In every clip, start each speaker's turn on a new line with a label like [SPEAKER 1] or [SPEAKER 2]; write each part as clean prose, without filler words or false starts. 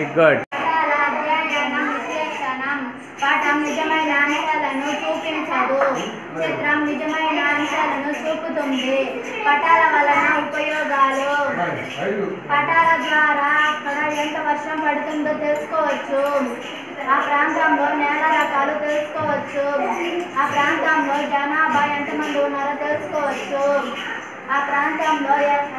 [SPEAKER 1] Good.
[SPEAKER 2] పటాల అధ్యయనం విశ్లేషణం. పటం నిజమైన అంశాలను చూపించదు, చిత్రం నిజమైన అంశాలను చూపుతుంది. పటాల వలన ఉపయోగాలు. పటాల ద్వారా అక్కడ ఎంత వర్షం పడుతుందో తెలుసుకోవచ్చు. ఆ ప్రాంతంలో నేల రకాలు తెలుసుకోవచ్చు. ఆ ప్రాంతంలో జనాభా ఎంతమంది ఉన్నారో తెలుసుకోవచ్చు. ఆ ప్రాంతంలో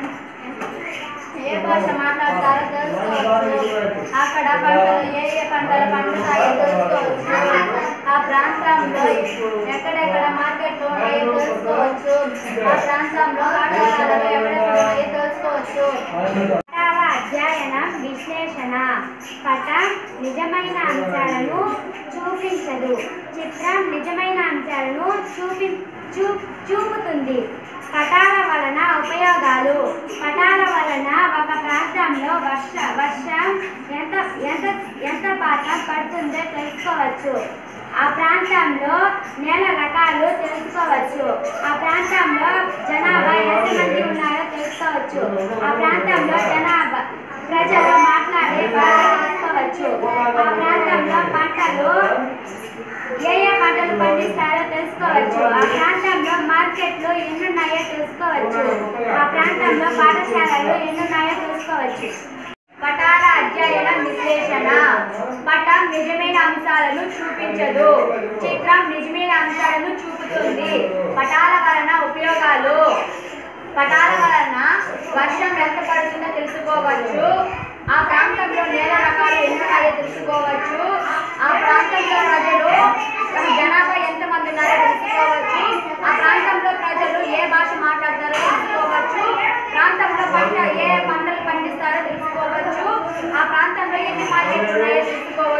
[SPEAKER 2] ఏ భాష మాట్లాడతారో తెలుసుకోవచ్చు. అక్కడ పంటలు ఏ పంటలు పండుతాయో తెలుసుకోవచ్చు. ఆ ప్రాంతంలో ఎక్కడెక్కడ మార్కెట్లు ఉన్నాయో తెలుసుకోవచ్చు. ఆ ప్రాంతంలో పాఠశాలలు ఎక్కడెక్కడ ఉన్నాయో తెలుసుకోవచ్చు. పటాల అధ్యయనం విశ్లేషణ. పటం నిజమైన అంశాలను చూపించదు, చిత్రం నిజమైన అంశాలను చూపుతుంది. పటాల వలన ఉపయోగాలు. పటాల వలన ఒక ప్రాంతంలో వర్షం ఎంత శాతం పడుతుందో తెలుసుకోవచ్చు. ఆ ప్రాంతంలో నేల రకాలు తెలుసుకోవచ్చు. ఆ ప్రాంతంలో జనాభా ఎంతమంది ఉన్నారో తెలుసుకోవచ్చు. ఆ ప్రాంతంలో ప్రజలు మాట్లాడే భాష తెలుసుకోవచ్చు. ఆ ప్రాంతంలో పంటలు ఏ పంటలు పండిస్తారో తెలుసుకోవచ్చు. ఆ ప్రాంతంలో మార్కెట్లు ఎన్నున్నాయో తెలుసుకోవచ్చు. ఆ ప్రాంతంలో పాఠశాలలు ఎన్నున్నాయో తెలుసుకోవచ్చు. పటాల అధ్యయనం విశ్లేషణ. పటం నిజమైన అంశాలను చూపించదు, చిత్రం నిజమైన అంశాలను చూపుతుంది. పటాల వలన ఉపయోగాలు. పటాల వలన వర్షం ఎంత పడుతుందో తెలుసుకోవచ్చు. ఆ ప్రాంతంలో నేల రకాలు ఎన్నున్నాయో తెలుసుకోవచ్చు. ఆ ప్రాంతంలో ప్రజలు జనాభా ఎంతమంది ఉన్నారో తెలుసుకోవచ్చు. ఆ ప్రాంతంలో ప్రజలు ఏ భాష మాట్లాడతారో తెలుసుకోవచ్చు. ప్రాంతంలో ఏ పంటలు పండిస్తారో తెలుసుకోవచ్చు. ఆ ప్రాంతంలో ఎన్ని మార్కెట్లు ఉన్నాయో తెలుసుకోవచ్చు.